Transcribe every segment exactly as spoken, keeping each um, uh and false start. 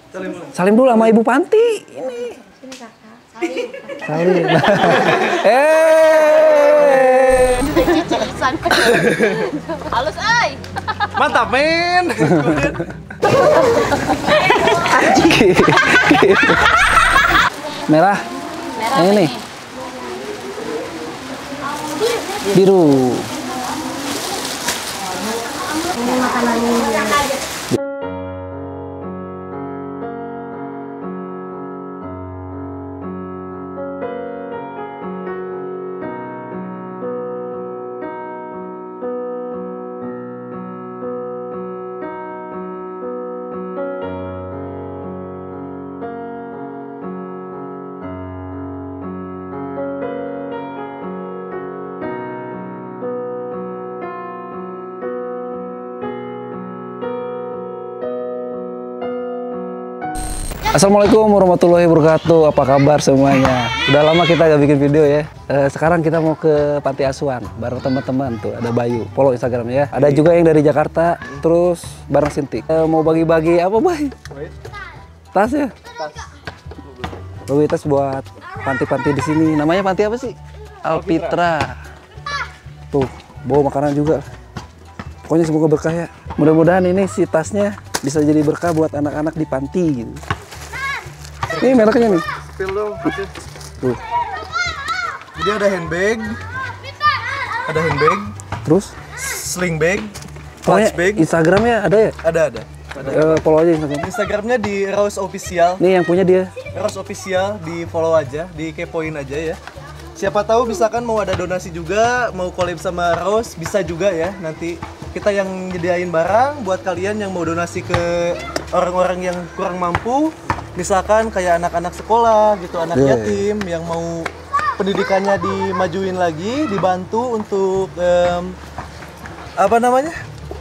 Salim dulu. Salim dulu sama Ibu Panti. Ini. Ini kakak. Salim. Salim. Eh. Halus, ay. Mantap, men. Merah. Merah Yang ini. Biru. Ini makanannya. Assalamualaikum warahmatullahi wabarakatuh. Apa kabar semuanya? Udah lama kita gak bikin video ya. Eh, sekarang kita mau ke Panti Asuhan bareng teman-teman tuh. Ada Bayu, follow Instagramnya ya. Ada juga yang dari Jakarta, terus bareng Sintik. Eh, mau bagi-bagi apa, Bay? Tas ya? Tas. Bagi tas buat panti-panti di sini. Namanya panti apa sih? Alpitra. Tuh, bawa makanan juga. Pokoknya semoga berkah ya. Mudah-mudahan ini si tasnya bisa jadi berkah buat anak-anak di panti gitu. Ini mereknya nih. Spill dong. Tuh. Jadi ada handbag. Ada handbag. Terus? Sling bag. Pokoknya Clutch bag. Instagramnya ada ya? Ada, ada. Ada. Eh, follow aja Instagram. Instagramnya di Rose Official. Nih yang punya dia. Rose Official, di follow aja, di kepoin aja ya. Siapa tahu misalkan mau ada donasi juga, mau collab sama Rose, bisa juga ya. Nanti kita yang nyediain barang buat kalian yang mau donasi ke orang-orang yang kurang mampu. Misalkan kayak anak-anak sekolah gitu, anak Yeah. yatim yang mau pendidikannya dimajuin lagi, dibantu untuk em, apa namanya?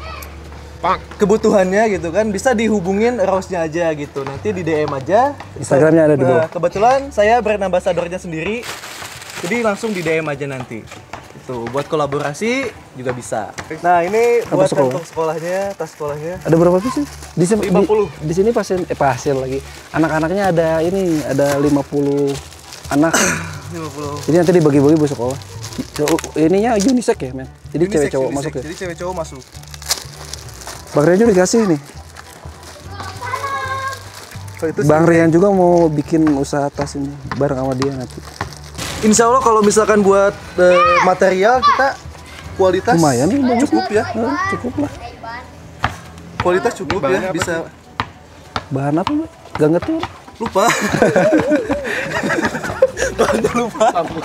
Kebutuhannya gitu kan, bisa dihubungin Rose-nya aja gitu. Nanti di D M aja. Instagramnya ada di bawah. Nah, kebetulan saya brand ambassadornya sendiri. Jadi langsung di D M aja nanti. Itu buat kolaborasi juga bisa. Nah, ini Apa buat sekolah? kantong sekolahnya, tas sekolahnya. Ada berapa piece sih? Di sini lima puluh. Di, di sini pasien eh pasien lagi. Anak-anaknya ada ini, ada lima puluh anak. lima puluh. Jadi nanti dibagi-bagi buat sekolah. So, ininya unisex ya, men. Jadi Unisex, cewek cowok unisex. masuk ya. Jadi cewek cowok masuk. Bang Rian juga dikasih nih. So, itu Bang sih. Rian juga mau bikin usaha tas ini bareng sama dia nanti. Insya Allah kalau misalkan buat eh, material kita kualitas Lumayan nih, bagus cukup ya. Eh, cukup lah. Kualitas cukup ya, bisa. Bahan apa, Mbak? Gak ngerti. Mbak. Lupa. Bahannya lupa.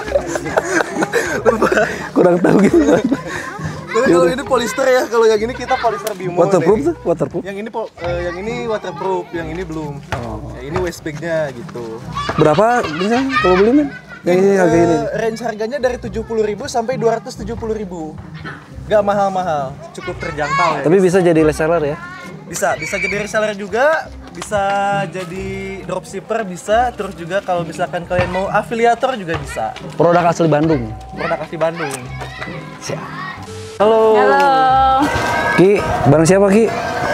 Lupa. Kurang tahu gitu. Tapi kalau ini polyester ya, kalau yang ini kita polyester Bimo. Waterproof nih. tuh, waterproof. Yang ini po- eh, yang ini waterproof, yang ini belum. Oh. Ya, ini waste bag-nya gitu. Berapa misalnya kalau beli, men? Yang ini harga ini. Eh, range harganya dari tujuh puluh ribu sampai dua ratus tujuh puluh ribu. Gak mahal-mahal, cukup terjangkau ya. Tapi bisa jadi reseller ya. Bisa, bisa jadi reseller juga, bisa jadi dropshipper bisa, terus juga kalau misalkan kalian mau afiliator juga bisa. Produk asli Bandung. Produk asli Bandung. Siap. Halo. Halo. Ki, bareng siapa Ki?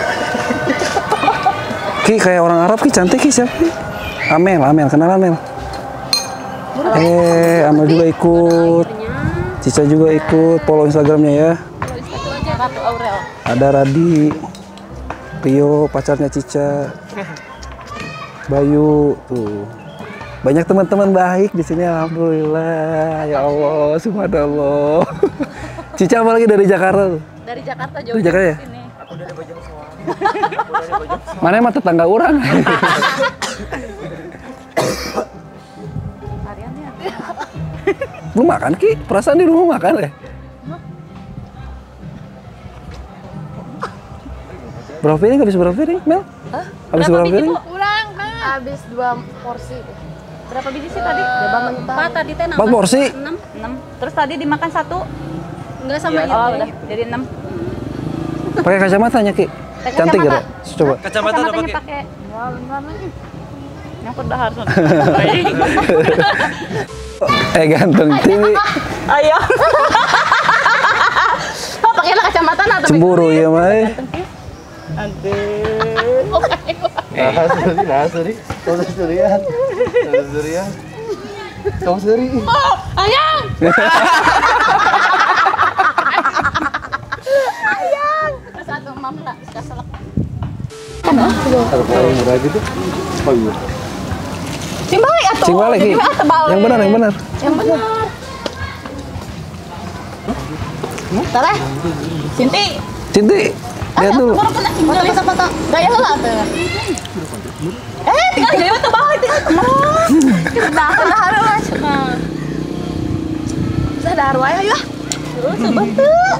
Ki kayak orang Arab Ki, cantik Ki, siapa Ki? Amel, Amel, kenal Amel? Eh, Amel juga ikut. Cica juga ikut, follow Instagramnya ya. Ratu Aurel. Ada Radi, Rio, pacarnya Cica, Bayu, tuh. Banyak teman-teman baik di sini, alhamdulillah. Ya Allah, subhanallah. Cica apa lagi dari Jakarta tuh? Dari Jakarta jauh. Dari Jakarta ya? Sini. Mana emang tetangga orang? Variannya. Belum makan Ki? Perasaan di rumah makan ya? Berapa piring? Habis berapa piring, Mel? Hah? Habis berapa piring? Ulang, Kang. Habis dua porsi. Berapa biji sih tadi? Coba mentah. Empat tadi teh. Empat porsi? Enam. Enam. Terus tadi dimakan satu. Enggak sama Oh, udah. Jadi enam. Pakai kacamatanya Ki? Pakai Cantik kacamata. gak? Coba. Kacamata udah Kacamatanya pakai. pakai. Wah, beneran lagi. Nyangkut dahar. Eh ganteng Tiwi. Ayo. Oh, pakailah kacamata nah tapi. Cemburu ya Mai. Aduh. Nah, Suri, nah, Suri. Kamu Surian. Kamu Surian. Kamu Suri. Oh, ayang. Ayang. Satu mam lah, kaselak. Kalau paling murah gitu. Oh iya. Cing balik atuh. Cing balik, Ki. Yang benar, yang benar. Yang benar. Tara. Sinti. Cinti, lihat dulu. Foto-foto. Gaya heula teh. Eh, tinggal gaya teh balik tinggal teman. Dah dahar lah cenah. Sadar wae ya. Terus sebeteu.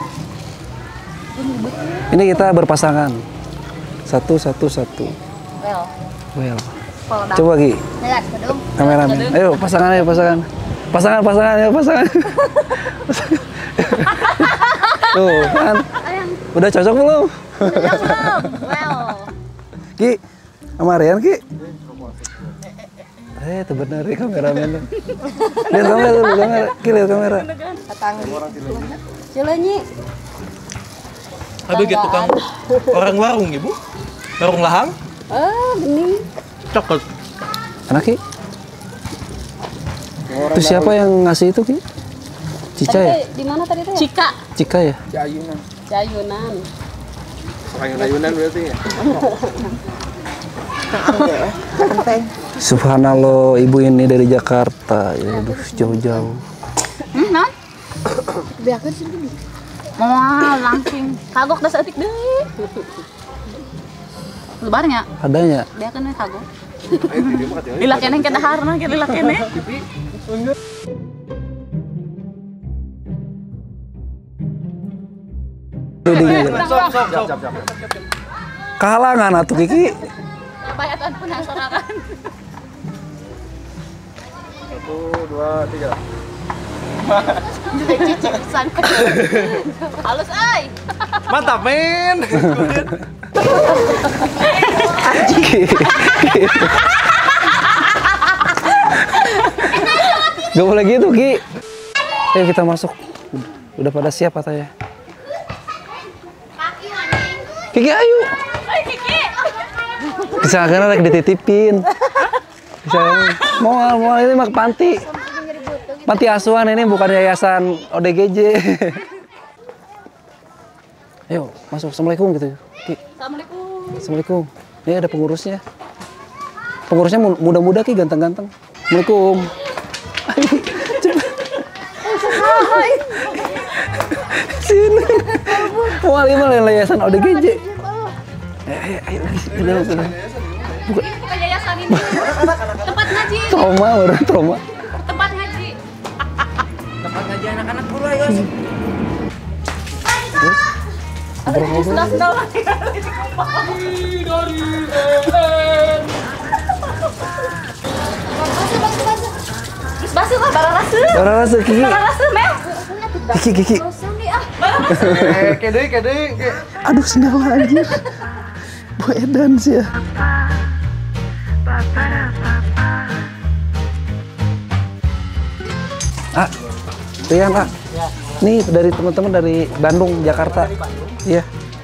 Ini kita berpasangan. Satu, satu, satu. Well. Well. Kalau dah. Coba Ki, Lihat, kedung. kameramen. Ayo pasangan, ayo pasangan. Pasangan, pasangan, ayo pasangan. Tuh kan, udah cocok belum? Well. Ki, sama Rian Ki. Eh, itu bener ya kameramen. Lihat kamera dulu, kamera. Ki, lihat kamera. Cilenyi. Aduh gitu Kang. Orang warung Ibu. Warung lahang. Ah, bening. Coklat. Anak Ki. Itu siapa yang ngasih itu Ki? Cica ya? Di mana tadi tuh? Cika. Cika ya? Jayunan. Ayunan berarti ya. Subhanallah, ibu ini dari Jakarta. Ya, aduh, jauh-jauh. Hmm, non? Biarkan sih. Mau langsung kagok dah seetik deui. Lebarnya, Adanya. dia kan kagok. Lila keneh ke daharna, ke lila keneh. Sok, sok, sok. Kehalangan atuh Kiki. Banyak tuan pun yang sorangan. Satu, dua, tiga. Cici pesan. Halus ay. Mantap, men. Ki. Gak boleh gitu Ki. Ayo kita masuk. Udah pada siap katanya. Kiki ayo. Kiki. Misalkan lagi dititipin. Misalkan mau mau ini mah panti. Panti asuhan ini bukan yayasan O D G J. Ayo masuk. Assalamualaikum gitu. Ki. Assalamualaikum. Assalamualaikum. Ini ada pengurusnya. Pengurusnya mu- muda-muda Ki, ganteng-ganteng. Assalamualaikum. Ayo, cepet. Sini. Mau lima yayasan O D G J. Eh, ayo, ayo, ayo, ayo, ayo. Bukan Bukan yayasan ini. Tempat ngaji. trauma, orang trauma. Tempat ngaji. Tempat ngaji anak-anak dulu ayo. Sudah sudah lah. Basuh lah barang rasu. Orang rasa Kiki. Barang rasu, Mel. Kiki, Kiki. Eh, kede, kede. Aduh, senyawa anjir. Bu Edan sih ya. Ah, Rian, ah. Nih dari teman-teman dari Bandung, Jakarta. Iya.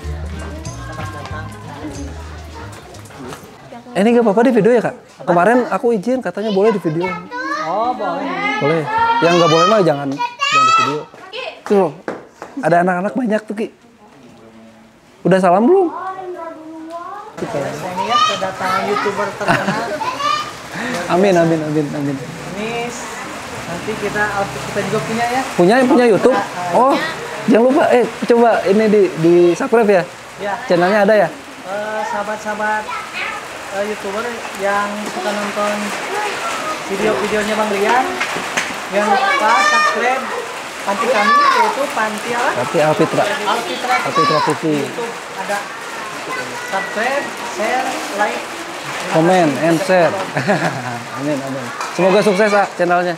Eh, ini gak apa-apa di video ya, Kak? Kemarin aku izin katanya boleh di video. Oh, boleh. Boleh. Yang nggak boleh mah jangan jangan di video. Tuh, loh, ada anak-anak banyak tuh Ki. Udah salam belum? Ini ya kedatangan YouTuber terkenal. Amin, amin, amin, amin. Ini nanti kita outfit kita juga punya ya. Punya punya YouTube? Oh, jangan lupa. Eh, coba ini di di subscribe ya. Ya. Channelnya ada ya? Eh, sahabat-sahabat eh, YouTuber yang suka nonton video-videonya Bang Rian, jangan lupa subscribe panti kami yaitu Panti apa? Tapi Alfitra, Alfitra Alfitra T V. YouTube ada subscribe, share, like, Comment and share. Amin, amin. Semoga sukses ah channelnya.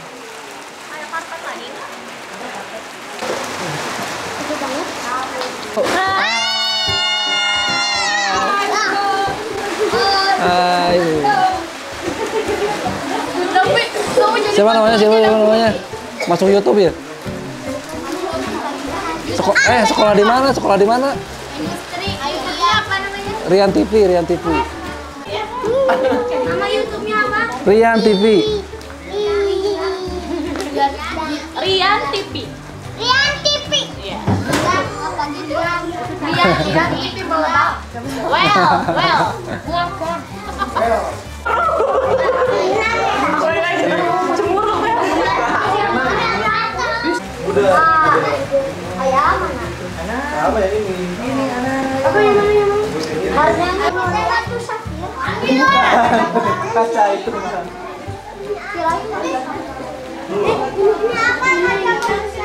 Ayo. Siapa namanya? Siapa, siapa namanya? Masuk YouTube ya? Seko eh, sekolah di mana? Sekolah di mana? Rian T V, Rian T V. Nama YouTube-nya apa? Rian T V. Rian T V. Rian T V. Iya. Rian Rian T V meledak. Well, well. Udah. Ayah mana? Apa ya ini? Apa yang mana yang mana? Harganya berapa tuh sakit? Kaca itu. Kirain mana? Eh, ini apa harga kaca?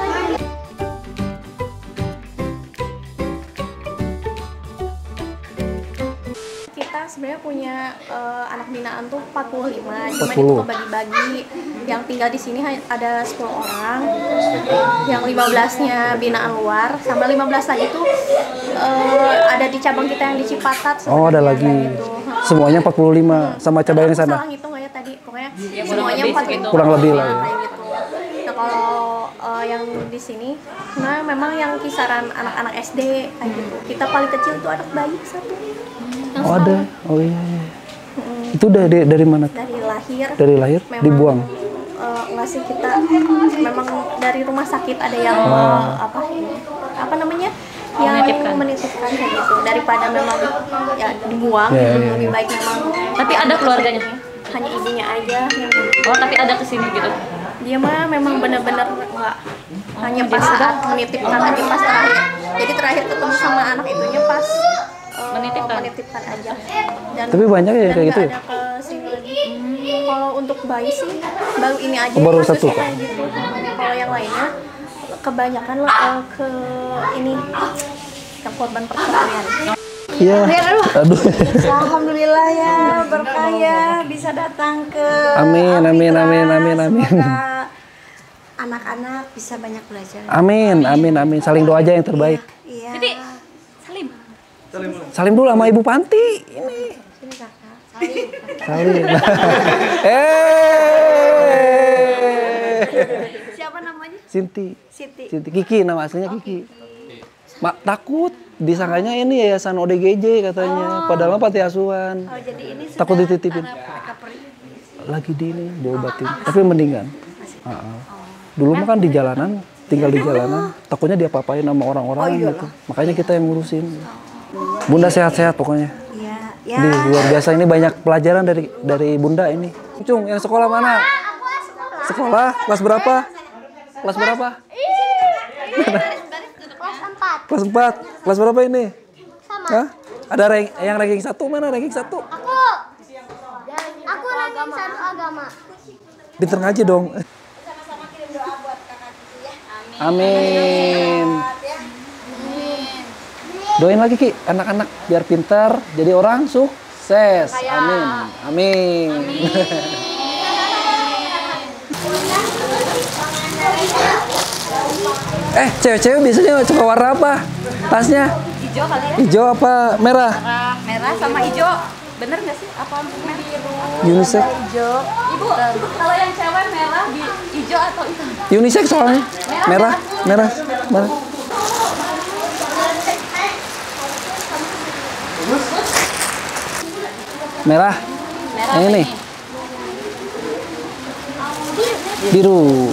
Kita sebenarnya punya eh, anak binaan tuh empat puluh lima, cuma empat puluh. itu kebagi-bagi. Yang tinggal di sini ha- ada sepuluh orang, yang lima belasnya binaan luar, sama lima belas lagi tuh eh, ada di cabang kita yang di Cipatat. Oh, ada sebenarnya, lagi. gitu. Semuanya empat puluh lima sama cabai yang Aku sana. salah ngitung nggak ya tadi? Pokoknya semuanya empat puluh lima. Kurang lebih lah ya. Kayak gitu. Nah kalau eh, yang di sini, nah memang yang kisaran anak-anak S D kayak gitu. Kita paling kecil tuh anak bayi satu. Yang Oh, ada. Oh iya. iya. Itu dari dari mana? dari lahir. Dari lahir Memang, dibuang. eh, nggak sih kita memang dari rumah sakit ada yang Oh. eh, apa apa namanya yang menitipkan, menitipkan kayak gitu daripada memang ya dibuang Ya, ya, ya. lebih baik memang. Tapi ada keluarganya. Hanya ibunya aja yang Oh, tapi ada kesini gitu. dia mah memang benar-benar nggak hanya pas saat menitipkan aja pas terakhir. Jadi terakhir ketemu sama anak itunya pas eh, Menitipkan. menitipkan aja. Dan Tapi banyak ya dan kayak gitu nggak ya? ada ke sini lagi. Kalau untuk bayi sih baru ini aja. Oh, baru kasusnya satu, Pak? kayak gitu. Kalau yang lainnya kebanyakan lah eh, ke ini yang korban perceraian. Iya. Aduh. Alhamdulillah ya, berkah ya bisa datang ke Amin, amin, Alfitra. amin, amin, amin. Semoga anak-anak bisa banyak belajar. Amin, amin, amin. Saling doa aja yang terbaik. Iya. Jadi, Salim. Salim dulu sama Ibu Panti. Ini. Sini kakak. Salim. Eh. Siapa namanya? Sinti. Siti. Sinti Kiki, nama aslinya Kiki. Mak takut disangkanya ini yayasan O D G J katanya. Padahal mah panti asuhan. Oh jadi ini sudah Takut dititipin. recovery. Lagi di ini diobatin, tapi mendingan. Heeh. Dulu mah kan di jalanan, tinggal di jalanan, takutnya dia apa-apain sama orang-orang gitu. Makanya kita yang ngurusin. Bunda sehat-sehat pokoknya. Iya, ya. Ini luar biasa, ini banyak pelajaran dari dari Bunda ini. Cung, yang sekolah mana? Sekolah kelas berapa? Kelas berapa? Kelas empat. Kelas empat. Kelas berapa ini? Sama. Hah? Ada rank, yang ranking satu mana ranking satu? Aku. Aku ranking satu agama. Pinter ngaji dong. Amin. Doain lagi Ki, anak-anak biar pintar, jadi orang sukses. Amin. Amin. Eh, cewek-cewek biasanya suka warna apa? Tasnya? Hijau kali ya. Hijau apa merah? Merah, merah sama hijau. Bener nggak sih? Apa biru? Unisex. Hijau. Ibu, kalau yang cewek merah di hijau atau hitam? Unisex soalnya. Merah, merah, merah. Merah. Yang ini. Biru.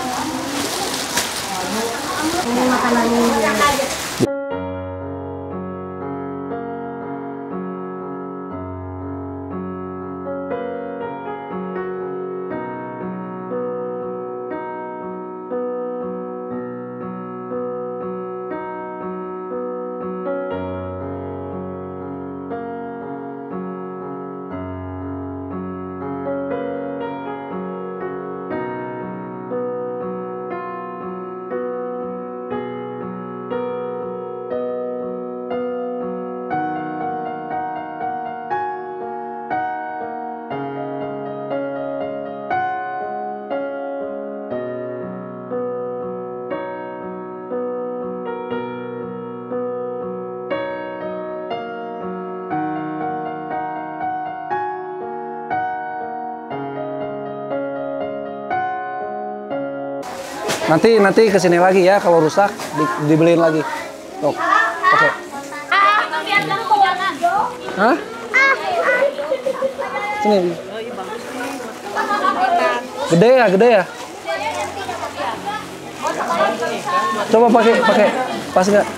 Nanti nanti kesini lagi ya kalau rusak di- dibeliin lagi. Tuh. Oke. Ah, lihat dong pegangan. Hah? Sini. Gede ya, gede ya. Coba pakai pakai pas nggak?